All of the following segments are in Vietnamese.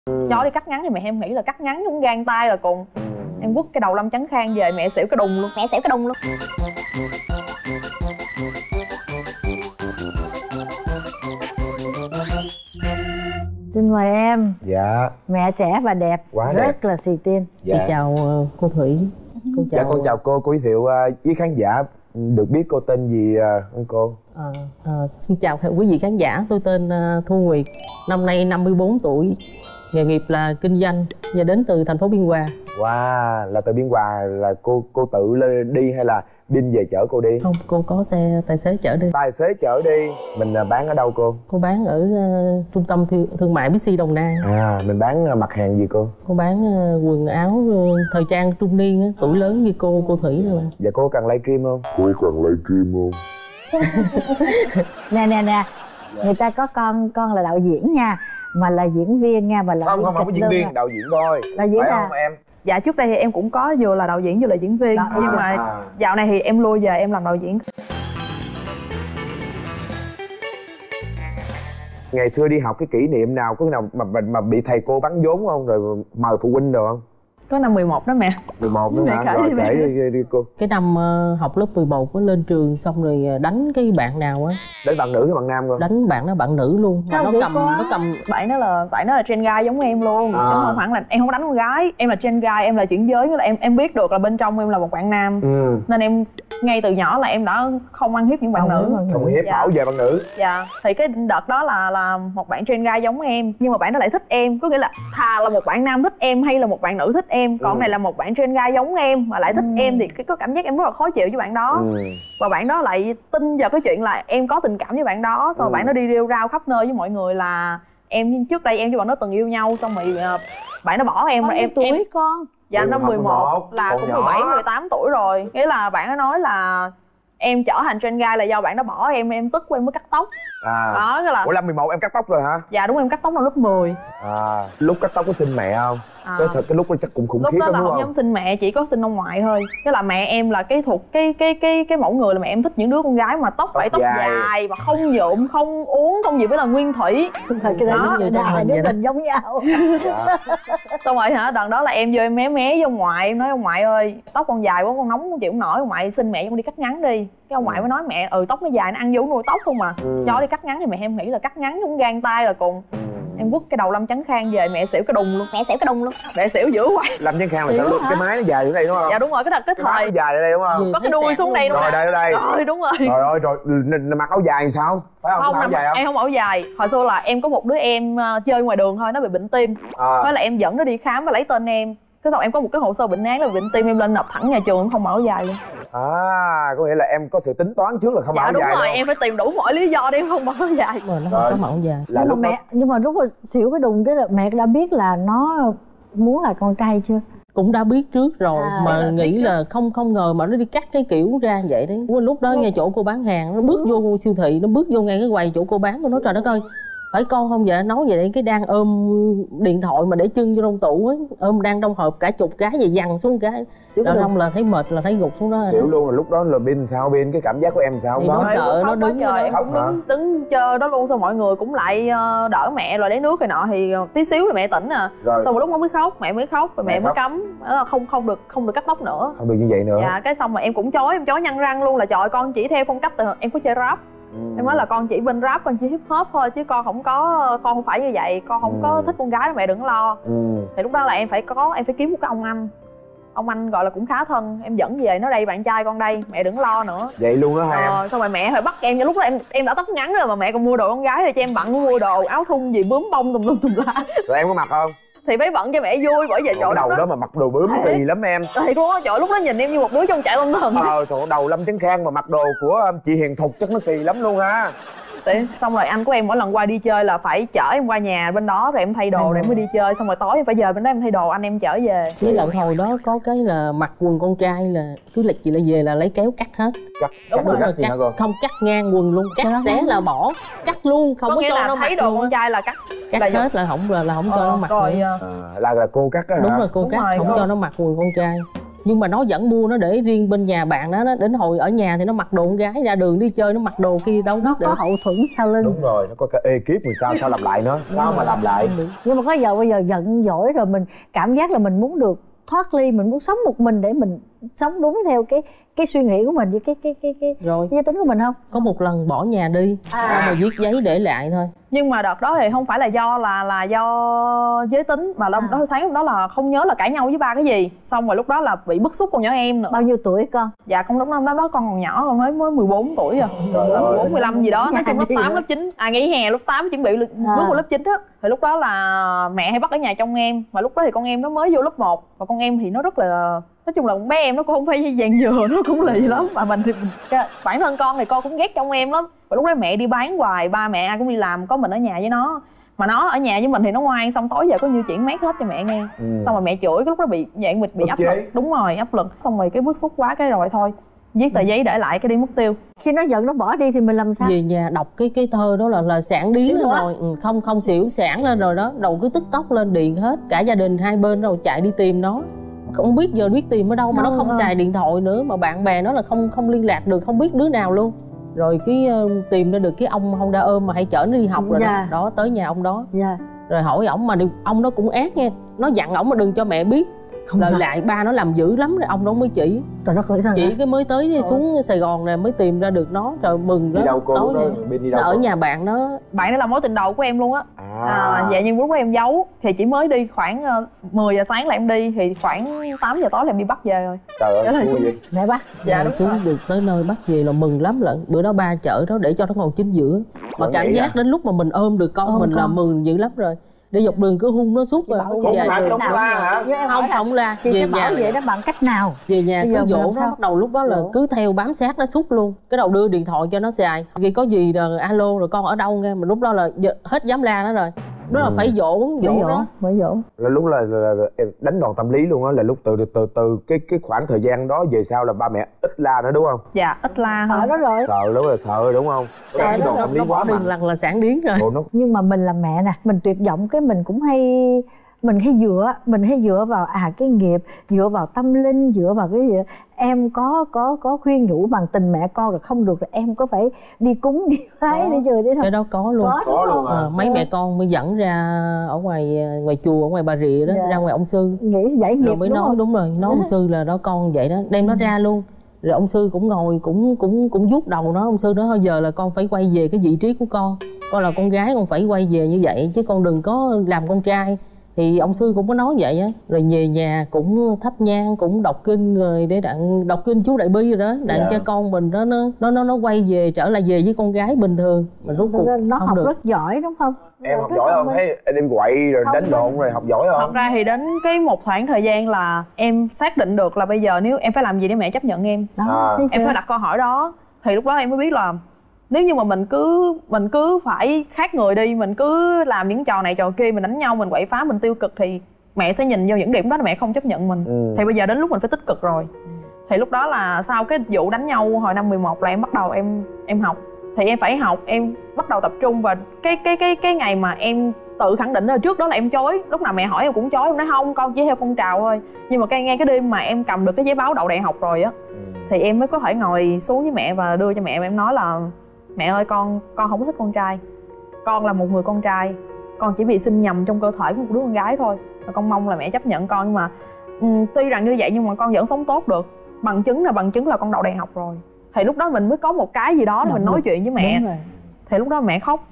Chó đi cắt ngắn thì mẹ em nghĩ là cắt ngắn cũng gang tay là cùng. Em quất cái đầu Lâm Chắn Khang về mẹ xỉu cái đùng luôn. Mẹ xỉu cái đùng luôn. Xin mời em. Dạ. Mẹ trẻ và đẹp. Quá rất đẹp. Là xì tin. Dạ. Chị chào cô Thủy. Con chào... Dạ con chào cô giới thiệu với khán giả được biết cô tên gì không cô? Xin chào quý vị khán giả, tôi tên Thu Nguyệt, năm nay 54 tuổi, nghề nghiệp là kinh doanh và đến từ thành phố Biên Hòa. Wow, là từ Biên Hòa là cô tự lên đi hay là Bin về chở cô đi? Không, cô có xe tài xế chở đi. Tài xế chở đi. Mình bán ở đâu cô? Cô bán ở trung tâm thương mại Bixi Đồng Nai. Mình bán mặt hàng gì cô? Cô bán quần áo thời trang trung niên, tuổi lớn như cô Thủy thôi. Dạ cô cần livestream không? Cô cần livestream không? Nè, người ta có con là đạo diễn nha, mà là diễn viên nha, mà là không có diễn viên, đạo diễn thôi. Đạo diễn phải à? không em? Dạ trước đây thì em cũng có vừa là đạo diễn vừa là diễn viên. Nhưng mà dạo này thì em lui về em làm đạo diễn. Ngày xưa đi học cái kỷ niệm nào có nào mà bị thầy cô bắn vốn không? Rồi mời phụ huynh được không? Có năm 11 đó mẹ. 11 nữa hả? Rồi kể đi cô. Cái năm học lớp 11 có lên trường xong rồi đánh cái bạn nào á. Đánh bạn nữ hay bạn nam cơ? Đánh bạn đó bạn nữ luôn. Mà nó cầm bạn đó là trend guy giống em luôn. Chứ không hẳn là em không đánh con gái, em là trend guy, em là chuyển giới, nghĩa là em biết được là bên trong em là một bạn nam. Nên em ngay từ nhỏ là em đã không ăn hiếp những bạn nữ. Không hiếp, bảo vệ bạn nữ. Dạ. Thì cái đợt đó là một bạn trend guy giống em, nhưng mà bạn đó lại thích em, có nghĩa là thà là một bạn nam thích em hay là một bạn nữ thích em, còn này là một bạn trend guy giống em mà lại thích em thì có cảm giác em rất là khó chịu với bạn đó. Và bạn đó lại tin vào cái chuyện là em có tình cảm với bạn đó, xong rồi bạn đó đi rêu rao khắp nơi với mọi người là em trước đây em với bạn đó từng yêu nhau, xong rồi bạn đó bỏ em. Em tuổi con. Dạ năm 11 là cũng 17 18 tuổi rồi. Nghĩa là bạn đó nói là em trở thành trend guy là do bạn đó bỏ em tức của em mới cắt tóc. Đó cái là. Ủa năm 11 em cắt tóc rồi hả? Dạ đúng, em cắt tóc năm lớp 10. Lúc cắt tóc có xin mẹ không? Cái lúc đó chắc cũng khủng khiếp lắm đúng không? Lúc đó là không dám xin mẹ, chỉ có xin ông ngoại thôi. Cái là mẹ em là cái thuộc cái mẫu người là mẹ em thích những đứa con gái mà tóc phải tóc dài và không nhuộm, không uống, không gì với là nguyên thủy. Không phải cái đó đại đứa mình giống nhau. Xong rồi hả, đợt đó là em vô em mé với ông ngoại, em nói ông ngoại ơi tóc con dài quá con nóng không chịu nổi, ông ngoại xin mẹ con đi cắt ngắn đi. Cái ông ngoại mới nói mẹ tóc nó dài nó ăn vô nuôi tóc không mà. Cho đi cắt ngắn thì mẹ em nghĩ là cắt ngắn cũng gang tay là cùng. Em quất cái đầu Lâm Chắn Khang về mẹ xỉu cái đùng luôn. Mẹ xỉu cái đùng luôn. Mẹ xỉu dữ quá. Lâm Chắn Khang là sao luôn? Cái mái nó dài xuống đây đúng không? Dạ đúng rồi, cái thời nó dài ở đây đúng không? có cái đuôi xuống đây đúng không? Rồi đây. Rồi đúng rồi. Rồi mặc áo dài thì sao? Phải không? Áo dài không? Em không áo dài. Hồi xưa là em có một đứa em chơi ngoài đường thôi, nó bị bệnh tim. Thế là em dẫn nó đi khám và lấy tên em. Cái xong em có một cái hồ sơ bệnh án là bệnh tim, em lên nộp thẳng nhà trường, em không mặc áo dài luôn. Có nghĩa là em có sự tính toán trước là không mặc áo dài. Dạ đúng rồi, em phải tìm đủ mọi lý do để em không mặc áo dài. Mà nó không có mặc áo dài. Nhưng mà lúc mà xỉu cái đùng cái là mẹ đã biết là nó muốn là con trai chưa? Cũng đã biết trước rồi mà nghĩ là không ngờ mà nó đi cắt cái kiểu ra vậy đấy. Lúc đó ngay chỗ cô bán hàng, nó bước vô siêu thị, nó bước vô ngay cái quầy chỗ cô bán, tôi nói trời đất ơi phải con không vậy, nói vậy đấy, cái đang ôm điện thoại mà để chân vô trong tủ ấy, ôm đang trong hộp cả chục cái vậy dằn xuống cái rồi không là thấy mệt là thấy gục xuống đó. Xỉu luôn. Rồi lúc đó là Bin sao? Bin cái cảm giác của em sao? Thì nó sợ, nó đứng trời, em cũng đứng chờ đó luôn, xong mọi người cũng lại đỡ mẹ rồi lấy nước rồi nọ thì tí xíu là mẹ tỉnh rồi. Xong một lúc nó mới khóc, mẹ mới khóc rồi mẹ mới cấm không được cắt tóc nữa, không được như vậy nữa. Dạ cái xong mà em cũng chối nhăn răng luôn là trời con chỉ theo phong cách từ em có chơi rap. Em nói là con chỉ bên rap, con chỉ hip hop thôi chứ con không phải như vậy, con không có thích con gái đó, mẹ đừng lo. Thì lúc đó là em phải kiếm một cái ông anh gọi là cũng khá thân, em dẫn về nó đây bạn trai con đây, mẹ đừng lo nữa. Vậy luôn đó hả em? Xong rồi mẹ phải bắt em, lúc đó em đã tóc ngắn rồi mà mẹ còn mua đồ con gái thì cho em bận, mua đồ áo thun gì bướm bông tùm la. Rồi em có mặc không? Thì phải bận cho mẹ vui, bởi vì chỗ đầu đó mà mặc đồ bướm kỳ lắm em. Thì luôn á, trời lúc đó nhìn em như một đứa trong trại tâm thần. Trời đầu Lâm Chắn Khang mà mặc đồ của chị Hiền Thục chắc nó kỳ lắm luôn ha. Xong rồi anh của em mỗi lần qua đi chơi là phải chở em qua nhà bên đó rồi em thay đồ rồi em mới đi chơi, xong rồi tối em phải về bên đó em thay đồ anh em chở về. Với lần hồi đó có cái là mặc quần con trai là cứ lịch chị là về là lấy kéo cắt hết. Đúng rồi, cắt không cắt ngang quần luôn, cắt xé là bỏ, cắt luôn, không có cho nó mặc. Thấy đồ con trai là cắt hết là không cho nó mặc rồi. Là cô cắt á hả? Đúng rồi, cô cắt không cho nó mặc quần con trai. nhưng mà nó vẫn mua nó để riêng bên nhà bạn đó. Đến hồi ở nhà thì nó mặc đồ con gái, ra đường đi chơi nó mặc đồ kia đâu nó biết có được. hậu thuẫn sau lưng. Đúng rồi, nó có cái ekip người sao làm lại nó, sao mà làm lại. Nhưng mà có giờ bây giờ giận dỗi rồi mình cảm giác là mình muốn được thoát ly, mình muốn sống một mình để mình sống đúng theo cái suy nghĩ của mình với cái Rồi giới tính của mình không? có một lần bỏ nhà đi, xong rồi viết giấy để lại thôi. Nhưng mà đợt đó thì không phải là do là do giới tính, mà đó sáng lúc đó là không nhớ là cãi nhau với ba cái gì, xong rồi lúc đó là bị bức xúc con nhỏ em nữa. Bao nhiêu tuổi con? Dạ con lúc đó con còn nhỏ, con mới 14 tuổi rồi. 14, 15 gì đó, nói chung lớp 8, lớp 9. Nghỉ hè lớp 8 chuẩn bị bước vào lớp 9 á. Thì lúc đó là mẹ hay bắt ở nhà trông em, mà lúc đó thì con em nó mới vô lớp 1, và con em thì nó rất là, nói chung là con bé em nó cũng không phải dàn dừa, nó cũng lì lắm. Mà mình thì bản thân con thì con cũng ghét trông em lắm. Và lúc đó mẹ đi bán hoài, ba mẹ ai cũng đi làm, có mình ở nhà với nó. Mà nó ở nhà với mình thì nó ngoan, xong tối giờ có như chuyện mét hết cho mẹ nghe. Xong rồi mẹ chửi, cái lúc đó bị dạng bị áp lực. Đúng rồi, áp lực. Xong rồi cái bức xúc quá cái rồi thôi viết tờ giấy để lại cái đi mất tiêu. Khi nó giận nó bỏ đi thì mình làm sao? Về nhà đọc cái thơ đó là sảng điếng lên rồi. Không xỉu, sảng lên rồi đó. Đầu cứ tức tốc lên điện hết. Cả gia đình hai bên rồi chạy đi tìm nó. Không biết giờ biết tìm ở đâu, mà nó không xài điện thoại nữa, mà bạn bè nó là không liên lạc được, không biết đứa nào luôn. Rồi cái tìm ra được cái ông Honda ôm mà hay chở nó đi học rồi đó, tới nhà ông đó. Rồi hỏi ổng, mà ông đó cũng ác nghe, nó dặn ổng mà đừng cho mẹ biết. Lời lại ba nó làm dữ lắm rồi ông đó mới chỉ. Trời đất ơi, chỉ cái mới tới xuống Sài Gòn này mới tìm ra được nó, rồi mừng lắm. Đi đâu cô? Nó ở nhà bạn đó. Bạn đó là mối tình đầu của em luôn á. Dạ, nhưng lúc đó em giấu thì chỉ mới đi khoảng 10 giờ sáng là em đi, thì khoảng 8 giờ tối là em đi bắt về rồi. Trời ơi, vui vậy. Mẹ bắt. Dạ đúng xuống rồi. được tới nơi bắt về là mừng lắm lận. Bữa đó ba chở đó để cho nó ngồi chính giữa. Mà cảm giác đến lúc mà mình ôm được con mình là mừng dữ lắm rồi. Đi dọc đường cứ hung nó suốt rồi. Không la hả? Không la. Chị sẽ bảo vậy đó bằng cách nào? Về nhà cứ dỗ nó, bắt đầu lúc đó là cứ theo bám sát nó suốt luôn. Cái đầu đưa điện thoại cho nó xài. Vì có gì là alo rồi con ở đâu nghe, mà lúc đó là hết dám la nó rồi. Đó là phải dỗ đó. Phải dỗ. Là lúc là em đánh đòn tâm lý luôn á, là lúc từ cái khoảng thời gian đó về sau là ba mẹ ít la nữa đúng không? Dạ, ít la Sợ đó rồi. Sợ đúng rồi, sợ rồi đúng không? Sợ đòn tâm lý quá mạnh. Lần là sản điếng rồi. Nhưng mà mình là mẹ nè, mình tuyệt vọng cái mình cũng hay dựa vào cái nghiệp, dựa vào tâm linh, dựa vào cái gì. Em có khuyên nhủ bằng tình mẹ con rồi không được rồi em có phải đi cúng đi phái đi chừa đi không? Cái đó có luôn. Có luôn mấy mẹ con mới dẫn ra ở ngoài chùa, ở ngoài Bà Rịa đó, ra ngoài ông sư nghĩ giải nghiệp rồi mới nói. Đúng rồi, nói ông sư là đó con vậy đó, đem nó ra luôn. Rồi ông sư cũng ngồi cũng vuốt đầu nó. Ông sư nói thôi giờ là con phải quay về cái vị trí của con là con gái, con phải quay về như vậy chứ con đừng có làm con trai. Thì ông sư cũng có nói vậy á. Rồi về nhà cũng thắp nhang, cũng đọc kinh, rồi để đặng đọc kinh chú Đại Bi rồi đó, đặng cho con mình đó nó quay về, trở lại về với con gái bình thường. Mình rốt cuộc nó không học được. rất giỏi đúng không? Em học giỏi không? Thấy em quậy rồi đánh lộn rồi học giỏi không? Thật ra thì đến cái một khoảng thời gian là em xác định được là bây giờ nếu em phải làm gì để mẹ chấp nhận em đó, em phải đặt câu hỏi đó. Thì lúc đó em mới biết là nếu như mà mình cứ phải khác người đi, mình cứ làm những trò này trò kia, mình đánh nhau, mình quậy phá, mình tiêu cực, thì mẹ sẽ nhìn vô những điểm đó là mẹ không chấp nhận mình. Thì bây giờ đến lúc mình phải tích cực rồi. Thì lúc đó là sau cái vụ đánh nhau hồi năm 11 là em bắt đầu em học. Thì em phải học, em bắt đầu tập trung. Và cái ngày mà em tự khẳng định rồi, trước đó là em chối, lúc nào mẹ hỏi em cũng chối, em nói không, con chỉ theo phong trào thôi. Nhưng mà ngay cái đêm mà em cầm được cái giấy báo đậu đại học rồi á, thì em mới có thể ngồi xuống với mẹ và đưa cho mẹ, và em nói là mẹ ơi, con không có thích con trai, con là một người con trai, con chỉ bị sinh nhầm trong cơ thể của một đứa con gái thôi, và con mong là mẹ chấp nhận con. Nhưng mà tuy rằng như vậy nhưng mà con vẫn sống tốt được. Bằng chứng là con đậu đại học rồi. Thì lúc đó mình mới có một cái gì đó để mình nói chuyện với mẹ. Thì lúc đó mẹ khóc.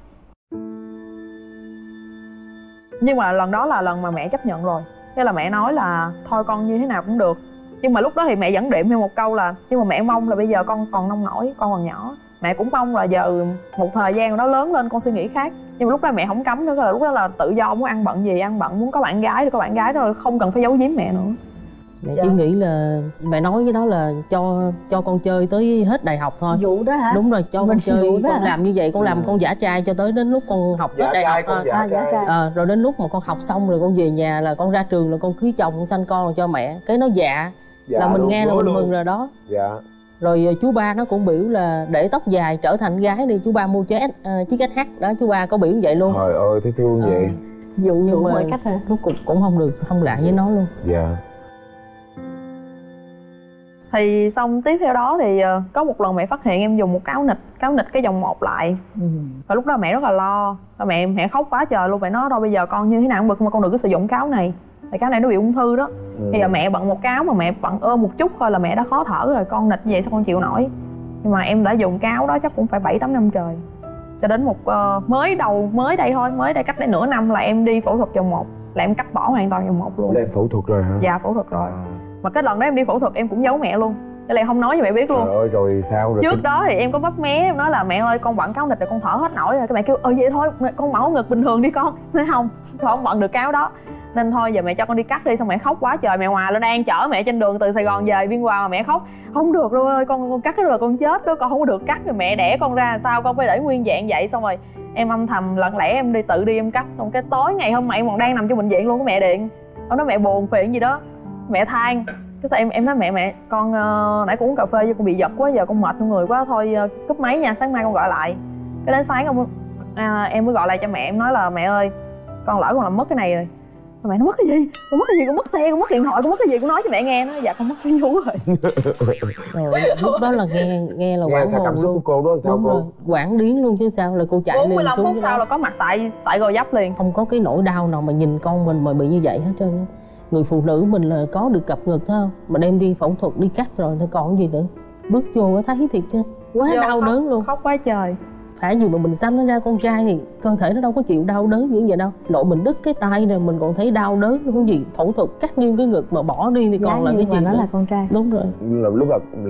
Nhưng mà lần đó là lần mà mẹ chấp nhận rồi. Thế là mẹ nói là thôi con như thế nào cũng được. Nhưng mà lúc đó thì mẹ vẫn đệm thêm một câu là nhưng mà mẹ mong là bây giờ con còn nông nổi, con còn nhỏ, mẹ cũng mong là giờ một thời gian nó lớn lên con suy nghĩ khác. Nhưng mà lúc đó mẹ không cấm nữa, là lúc đó là tự do, muốn ăn bận gì ăn bận, muốn có bạn gái thì có bạn gái rồi, không cần phải giấu giếm mẹ nữa. Mẹ chỉ nghĩ là mẹ nói cái đó là cho con chơi tới hết đại học thôi. Vụ đó hả? Đúng rồi, cho con chơi, con làm như vậy, con làm con giả trai cho tới đến lúc con học hết đại học thôi. Rồi đến lúc mà con học xong rồi con về nhà là con ra trường là con cưới chồng, con sanh con cho mẹ. Cái nó là mình nghe là mình mừng rồi đó. Rồi chú ba nó cũng biểu là để tóc dài trở thành gái đi, chú ba mua chiếc SH đó, chú ba có biểu vậy luôn. Trời ơi, thấy thương vậy. Dụ mọi cách hả? Rốt cục cũng không được, không lại với nó luôn. Thì xong tiếp theo đó thì có một lần mẹ phát hiện em dùng một cáo nịch cái vòng 1 lại. Và lúc đó mẹ rất là lo, và mẹ khóc quá trời luôn. Mẹ nói thôi bây giờ con như thế nào cũng được mà con đừng có sử dụng cáo này, tại cáo này nó bị ung thư đó. Thì giờ mẹ bận một cáo mà mẹ bận ôm một chút thôi là mẹ đã khó thở rồi, con nịch vậy sao con chịu nổi. Nhưng mà em đã dùng cáo đó chắc cũng phải 7-8 năm trời, cho đến một mới đây cách đây nửa năm là em đi phẫu thuật vòng 1, là em cắt bỏ hoàn toàn vòng 1 luôn. Là em phẫu thuật rồi hả? Dạ phẫu thuật rồi. Mà cái lần đó em đi phẫu thuật em cũng giấu mẹ luôn, cái này không nói cho mẹ biết luôn. Trời ơi, rồi sao rồi? Trước đó thì em có bắp mé, em nói là mẹ ơi con bận cáo nịch rồi con thở hết nổi rồi. Cái mẹ kêu vậy thôi con mẫu ngực bình thường đi con. Nói không bận được cáo đó, nên thôi giờ mẹ cho con đi cắt đi. Xong mẹ khóc quá trời. Mẹ Hòa lên đang chở mẹ trên đường từ Sài Gòn về Biên Hòa mà mẹ khóc không được đâu ơi, con cắt cái rồi con chết đó, con không có được cắt. Rồi mẹ đẻ con ra sao con phải để nguyên dạng vậy. Xong rồi em âm thầm lặng lẽ em tự đi em cắt. Xong cái tối ngày hôm mẹ còn đang nằm trong bệnh viện luôn, cái mẹ điện ông nói mẹ buồn phiền gì đó, mẹ than. Cái sao em nói mẹ con nãy con uống cà phê với con bị giật quá, giờ con mệt trong người quá, thôi cúp máy nha, sáng mai con gọi lại. Cái đến sáng em mới gọi lại cho mẹ, em nói là mẹ ơi con lỡ con làm mất cái này rồi. Sao mẹ nó mất cái gì? Con mất cái gì? Con mất xe, con mất điện thoại, con mất cái gì? Con nói cho mẹ nghe. Nó dạ con mất cái vú rồi. Lúc đó là nghe là quảng sao cảm xúc của cô đó sao? Đúng cô rồi, quảng điến luôn chứ sao, là cô chạy liền 45 xuống. phút sau là có mặt tại Gò Vấp liền. Không có cái nỗi đau nào mà nhìn con mình mà bị như vậy hết trơn á. Người phụ nữ mình là có được cặp ngực không mà đem đi phẫu thuật đi cắt rồi thì còn gì nữa, bước vô thấy thiệt chứ quá vô đau đớn luôn, khóc quá trời. phải gì mà mình sanh nó ra con trai thì cơ thể nó đâu có chịu đau đớn như vậy đâu. Nội mình đứt cái tay này mình còn thấy đau đớn không gì, phẫu thuật cắt nghiêng cái ngực mà bỏ đi thì còn là cái chuyện nó là con trai. Đúng rồi, lúc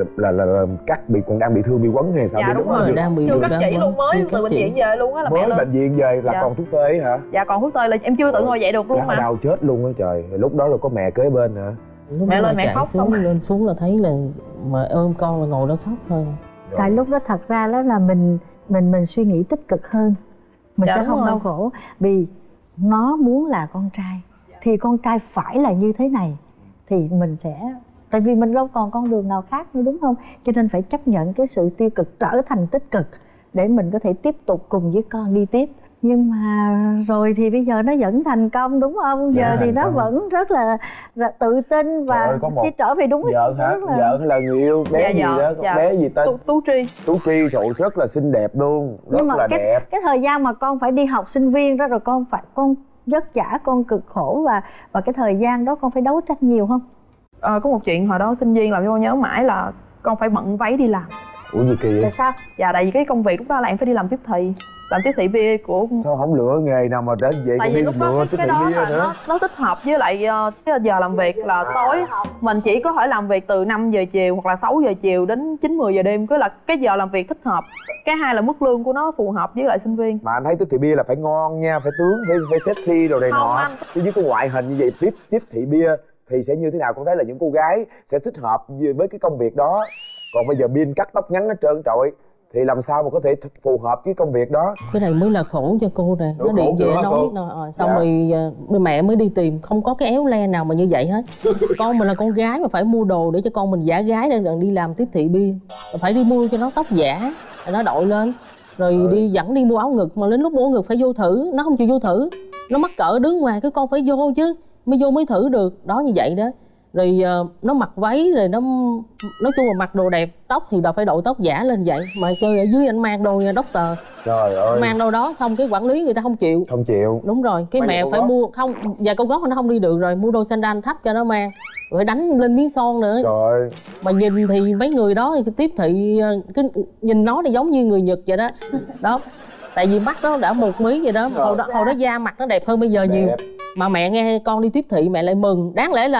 là cắt còn đang bị thương, bị quấn hay sao? Dạ đúng rồi, đang bị chưa cắt chỉ luôn, mới từ bệnh viện về luôn á là mẹ mới lên. bệnh viện về là Dạ. còn thuốc tê hả? Dạ còn thuốc tê là em chưa tự ngồi dậy được luôn mà. Đau chết luôn á trời. Lúc đó là có mẹ kế bên hả? lúc mẹ đó lên là mẹ chạy khóc xuống, xong. lên xuống là thấy là mà ôm con là ngồi đó khóc thôi. Tại lúc đó thật ra đó là mình suy nghĩ tích cực hơn, mình Dạ, sẽ đúng không rồi. đau khổ. Vì nó muốn là con trai thì con trai phải là như thế này, thì mình sẽ, tại vì mình đâu còn con đường nào khác nữa đúng không, cho nên phải chấp nhận cái sự tiêu cực trở thành tích cực để mình có thể tiếp tục cùng với con đi tiếp. Nhưng mà rồi thì bây giờ nó vẫn thành công đúng không? Giờ thì nó vẫn rất là tự tin và Trời ơi, có một khi trở về đúng cái vợ hả? Vợ hay là người yêu? Bé Dạ, gì vợ, đó? dạ. Bé gì tên? Tú Tri. Tú Tri. Trời ơi, rất là xinh đẹp luôn, rất Nhưng mà là đẹp. cái thời gian mà con phải đi học sinh viên đó, rồi con vất vả, con cực khổ và cái thời gian đó con phải đấu tranh nhiều không? Có một chuyện hồi đó sinh viên làm cho con nhớ mãi là con phải bận váy đi làm. Ủa gì kỳ vậy? Tại sao? Dạ tại vì cái công việc lúc đó là em phải đi làm tiếp thị bia của. Sao không lựa nghề nào mà đến vậy? Tại Còn vì đi lúc đó lựa cái đó bia là nữa. nó tích hợp với lại cái giờ làm việc là tối mình chỉ có thể làm việc từ 5 giờ chiều hoặc là 6 giờ chiều đến 9-10 giờ đêm, cứ là cái giờ làm việc thích hợp. Cái hai là mức lương của nó phù hợp với lại sinh viên. Mà anh thấy tiếp thị bia là phải ngon nha, phải tướng, phải sexy đồ này Không, nọ. anh. Chứ với cái ngoại hình như vậy tiếp thị bia thì sẽ như thế nào? Con thấy là những cô gái sẽ thích hợp với cái công việc đó. Còn bây giờ biên cắt tóc ngắn hết trơn trọi thì làm sao mà có thể phù hợp với công việc đó? Cái này mới là khổ cho cô nè. Nó Khổ điện về hả nói cô? xong Dạ. rồi mẹ mới đi tìm, không có cái éo le nào mà như vậy hết. Con mình là con gái mà phải mua đồ để cho con mình giả gái để đi làm tiếp thị bia, phải đi mua cho nó tóc giả rồi nó đội lên rồi dẫn đi mua áo ngực, mà đến lúc mua áo ngực phải vô thử, nó không chịu vô thử, nó mắc cỡ đứng ngoài, cái con phải vô chứ, mới thử được đó, như vậy đó. Rồi nó mặc váy rồi nó nói chung là mặc đồ đẹp, tóc thì phải đội tóc giả lên vậy, mà chơi ở dưới anh mang đồ nha doctor, Trời ơi. mang đâu đó xong cái quản lý người ta không chịu. Không chịu. Đúng rồi, cái Mang mẹ giày phải cao gót. mua không, giày cao gót nó không đi được rồi, mua đôi sandal thấp cho nó mang, rồi đánh lên miếng son nữa. Trời ơi. Mà nhìn thì mấy người đó thì tiếp thị cái nhìn nó thì giống như người Nhật vậy đó. Đó, tại vì mắt nó đã một mí vậy đó, hồi đó da mặt nó đẹp hơn bây giờ nhiều. Đẹp. Mà mẹ nghe con đi tiếp thị mẹ lại mừng, đáng lẽ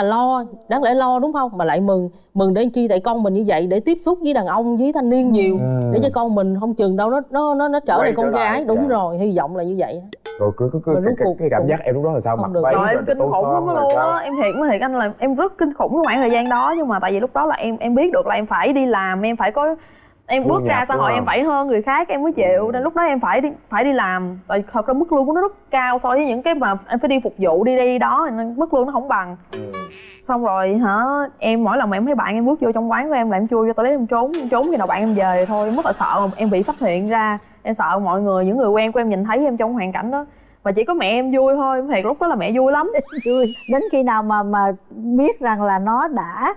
lo đúng không, mà lại mừng để chi, tại con mình như vậy để tiếp xúc với đàn ông với thanh niên nhiều, để cho con mình không chừng đâu nó trở Quay thành con trở lại, gái. Đúng dạ. rồi, hy vọng là như vậy. Rồi Mà rốt cuộc cái cảm giác em lúc đó là sao? không Mặc được. váy Trời rồi em kinh tô khủng son lắm rồi luôn sao? á, em thiệt anh là em rất kinh khủng cái khoảng thời gian đó. Nhưng mà tại vì lúc đó là em biết được là em phải đi làm, em phải có, em Thu bước ra nhập, xã đúng hội không? em phải hơn người khác em mới chịu, nên lúc đó em phải đi làm. Tại thật ra mức lương của nó rất cao so với những cái mà em phải đi phục vụ đi đây đi đó, nên mức lương nó không bằng. Xong rồi em mỗi lần mà em thấy bạn em bước vô trong quán của em là em chui vô toilet em trốn khi nào bạn em về thôi. Em rất là sợ em bị phát hiện ra, em sợ mọi người, những người quen của em nhìn thấy em trong hoàn cảnh đó. Mà chỉ có mẹ em vui thôi, em thiệt lúc đó là mẹ vui lắm. Vui. Đến khi nào mà biết rằng là nó đã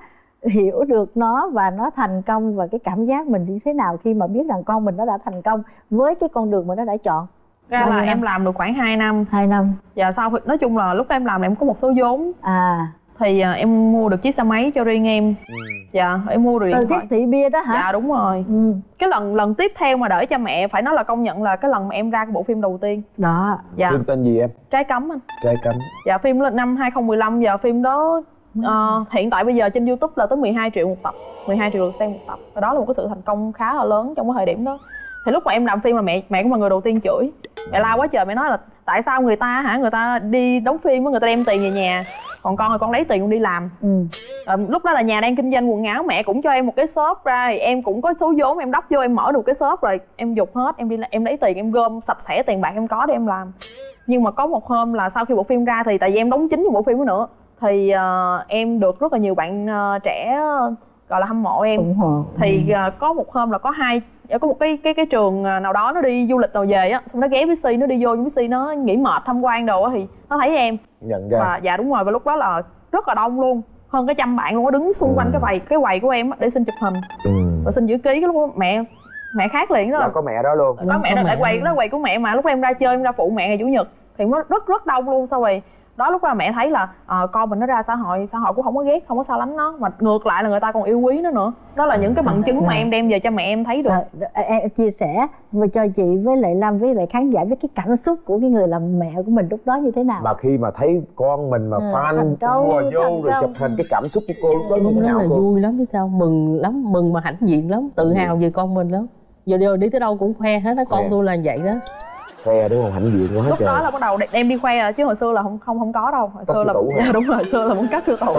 hiểu được nó và nó thành công, và cái cảm giác mình như thế nào khi mà biết rằng con mình nó đã thành công với cái con đường mà nó đã chọn? Ra là em làm được khoảng 2 năm. 2 năm. Dạ sau nói chung là lúc em làm em có một số vốn. Thì em mua được chiếc xe máy cho riêng em. Dạ em mua được điện thoại. Từ Tiếp Thị Bia đó hả? Dạ đúng rồi. Cái lần tiếp theo mà đợi cha mẹ phải nói là công nhận là cái lần mà em ra cái bộ phim đầu tiên đó. Dạ. Phim tên gì em? Trái Cấm anh. Trái Cấm. Dạ phim là năm 2015. Giờ phim đó hiện tại bây giờ trên YouTube là tới 12 triệu một tập, 12 triệu lượt xem một tập, và đó là một cái sự thành công khá là lớn trong cái thời điểm đó. Thì lúc mà em làm phim là mẹ cũng là người đầu tiên chửi, mẹ la quá trời, mẹ nói là tại sao người ta đi đóng phim người ta đem tiền về nhà, còn con thì con lấy tiền con đi làm. Lúc đó là nhà đang kinh doanh quần áo, mẹ cũng cho em một cái shop ra, thì em cũng có số vốn, em đắp vô em mở được cái shop rồi, em giục hết, em lấy tiền, em gom sạch sẽ tiền bạc em có để em làm. Nhưng mà có một hôm là sau khi bộ phim ra thì tại vì em đóng chính trong bộ phim đó nữa, thì em được rất là nhiều bạn trẻ gọi là hâm mộ em. Thì có một hôm là có một cái trường nào đó nó đi du lịch nào về á, xong nó ghé Bixi, nó đi vô Bixi nó nghỉ mệt tham quan đồ á, thì nó thấy em nhận ra. Và dạ đúng rồi, và lúc đó là rất là đông luôn, hơn cái 100 bạn luôn, nó đứng xung quanh cái quầy của em để xin chụp hình và xin chữ ký. Cái lúc đó mẹ khác liền đó, là có mẹ đó luôn, có mẹ đó, tại quầy của mẹ mà lúc em ra chơi em ra phụ mẹ ngày chủ nhật thì nó rất đông luôn. Sau rồi đó lúc đó là mẹ thấy là con mình nó ra xã hội cũng không có ghét, không có xa lánh nó, mà ngược lại là người ta còn yêu quý nó nữa. Đó là những cái bằng chứng mà em đem về cho mẹ em thấy được. Em chia sẻ cho chị với lại Lâm với lại khán giả với cái cảm xúc của cái người làm mẹ của mình lúc đó như thế nào? Mà khi mà thấy con mình mà fan vô rồi chụp hình, cái cảm xúc của cô lúc đó như thế nào là cô? Vui lắm chứ sao, mừng lắm, mừng mà hãnh diện lắm, tự hào về con mình lắm. Giờ đi tới đâu cũng khoe hết á, con tôi là vậy đó. Khoe đúng không, hãnh diện quá lúc trời. Đó là bắt đầu đem đi khoe rồi, chứ hồi xưa là không có đâu. Hồi xưa là dạ, đúng rồi, hồi xưa là muốn cất vô tủ.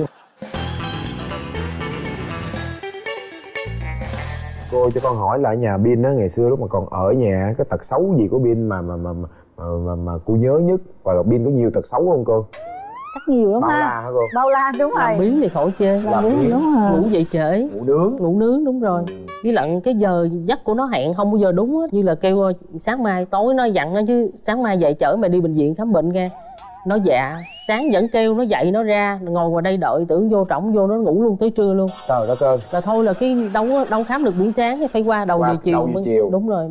Cô cho con hỏi là ở nhà Bin á, ngày xưa lúc mà còn ở nhà, cái tật xấu gì của Bin mà cô nhớ nhất, và là Bin có nhiều tật xấu không cô? Chắc nhiều lắm. Bao la hả cô? Bao la, đúng rồi. Làm biếng thì khỏi chê. Làm biếng đúng rồi. Ngủ dậy trễ, ngủ nướng đúng rồi. Với lại cái giờ giấc của nó hẹn không bao giờ đúng á, như là kêu sáng mai, tối nó dặn nó chứ sáng mai dậy chở mày đi bệnh viện khám bệnh nghe. Nó dạ, sáng vẫn kêu nó dậy nó ra, ngồi ngoài đây đợi, tưởng vô trỏng vô nó ngủ luôn tới trưa luôn. Trời đất ơi. Là thôi là cái đâu khám được buổi sáng, phải qua đầu giờ chiều. Đúng rồi.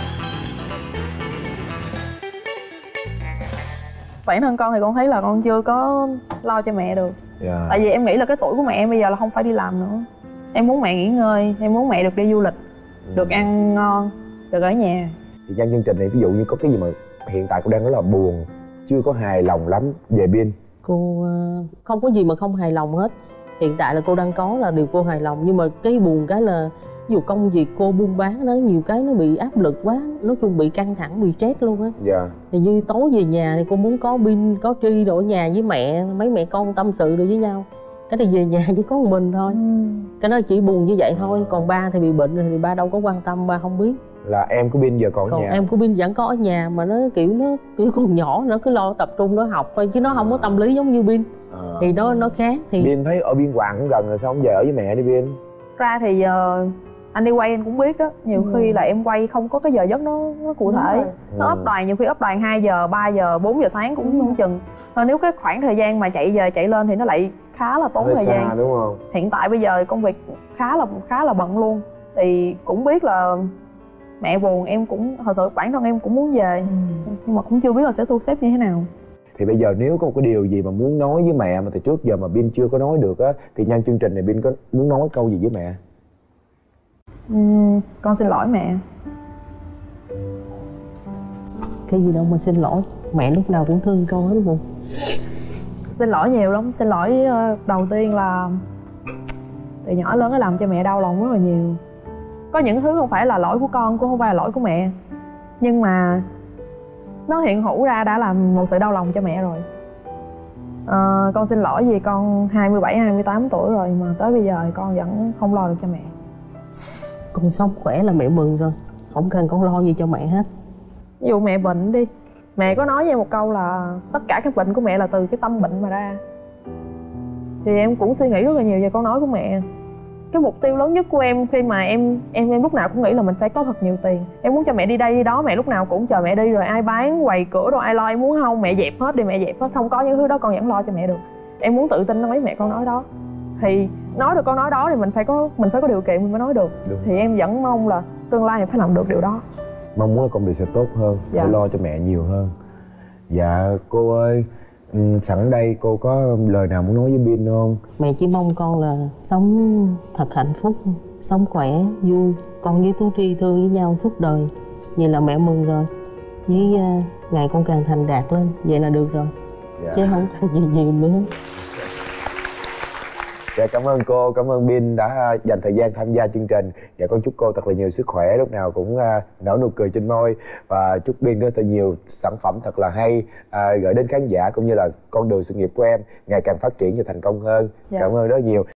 Bản thân con thì con thấy là con chưa có lo cho mẹ được. Tại vì em nghĩ là cái tuổi của mẹ em bây giờ là không phải đi làm nữa. Em muốn mẹ nghỉ ngơi, em muốn mẹ được đi du lịch, được ăn ngon, được ở nhà. Thì trong chương trình này ví dụ như có cái gì mà hiện tại cô đang rất là buồn, chưa có hài lòng lắm về Bin? Cô không có gì mà không hài lòng hết. Hiện tại là cô đang có là điều cô hài lòng, nhưng mà cái buồn cái là ví dụ công việc cô buôn bán nó nhiều cái nó bị áp lực quá, nói chung bị căng thẳng, bị stress luôn á. Dạ. Thì như tối về nhà thì cô muốn có Bin, có Tri đồ ở nhà với mẹ, mấy mẹ con tâm sự được với nhau. Cái này về nhà chỉ có một mình thôi. Cái đó chỉ buồn như vậy thôi. Còn ba thì bị bệnh rồi thì ba đâu có quan tâm, ba không biết. Là em của Bin giờ còn ở nhà? Em của Bin vẫn có ở nhà, mà nó kiểu còn nhỏ, nó cứ lo tập trung nó học thôi, chứ nó không có tâm lý giống như Bin. Thì nó khác. Thì Bin thấy ở Biên Hòa cũng gần rồi, sao không về ở với mẹ đi Bin? Ra thì anh đi quay anh cũng biết đó, nhiều khi là em quay không có cái giờ giấc nó cụ thể. Nó ốp đoàn, nhiều khi ốp đoàn 2 giờ, 3 giờ, 4 giờ sáng cũng không chừng. Nếu cái khoảng thời gian mà chạy lên thì nó lại khá là tốn thời gian, đúng không? Hiện tại bây giờ công việc khá là bận luôn, thì cũng biết là mẹ buồn, em cũng thật sự bản thân em cũng muốn về, nhưng mà cũng chưa biết là sẽ thu xếp như thế nào. Thì bây giờ nếu có một cái điều gì mà muốn nói với mẹ mà từ trước giờ mà Bin chưa có nói được á, thì nhân chương trình này Bin có muốn nói câu gì với mẹ? Con xin lỗi mẹ. Cái gì đâu mà xin lỗi, mẹ lúc nào cũng thương con hết luôn. Xin lỗi nhiều lắm. Xin lỗi đầu tiên là từ nhỏ lớn nó làm cho mẹ đau lòng rất là nhiều. Có những thứ không phải là lỗi của con, cũng không phải là lỗi của mẹ, nhưng mà nó hiện hữu ra đã làm một sự đau lòng cho mẹ rồi. Con xin lỗi vì con 27, 28 tuổi rồi mà tới bây giờ con vẫn không lo được cho mẹ. Con sống khỏe là mẹ mừng rồi, không cần con lo gì cho mẹ hết. Ví dụ mẹ bệnh đi, mẹ có nói với em một câu là tất cả các bệnh của mẹ là từ cái tâm bệnh mà ra. Thì em cũng suy nghĩ rất là nhiều về câu nói của mẹ. Cái mục tiêu lớn nhất của em khi mà em lúc nào cũng nghĩ là mình phải có thật nhiều tiền. Em muốn cho mẹ đi đây đi đó, mẹ lúc nào cũng chờ mẹ đi, rồi ai bán quầy cửa rồi ai lo, em muốn không mẹ dẹp hết đi, mẹ dẹp hết. Không có những thứ đó con vẫn lo cho mẹ được. Em muốn tự tin nói với mẹ con nói đó. thì nói được câu nói đó thì mình phải có điều kiện mình mới nói được. Đúng. Thì em vẫn mong là tương lai em phải làm được điều đó. Mong muốn là công việc sẽ tốt hơn, Dạ. phải lo cho mẹ nhiều hơn. Dạ cô ơi, sẵn đây cô có lời nào muốn nói với Bin không? Mẹ chỉ mong con là sống thật hạnh phúc, sống khỏe, vui. Con với Tú Tri thương với nhau suốt đời. Vậy là mẹ mừng rồi. Với ngày con càng thành đạt lên, vậy là được rồi. Dạ. Chứ không có gì nhiều nữa. Dạ, cảm ơn cô, cảm ơn Bin đã dành thời gian tham gia chương trình. Dạ, con chúc cô thật là nhiều sức khỏe, lúc nào cũng nở nụ cười trên môi. Và chúc Bin có thật nhiều sản phẩm thật là hay gửi đến khán giả, cũng như là con đường sự nghiệp của em ngày càng phát triển và thành công hơn. Dạ. Cảm ơn rất nhiều.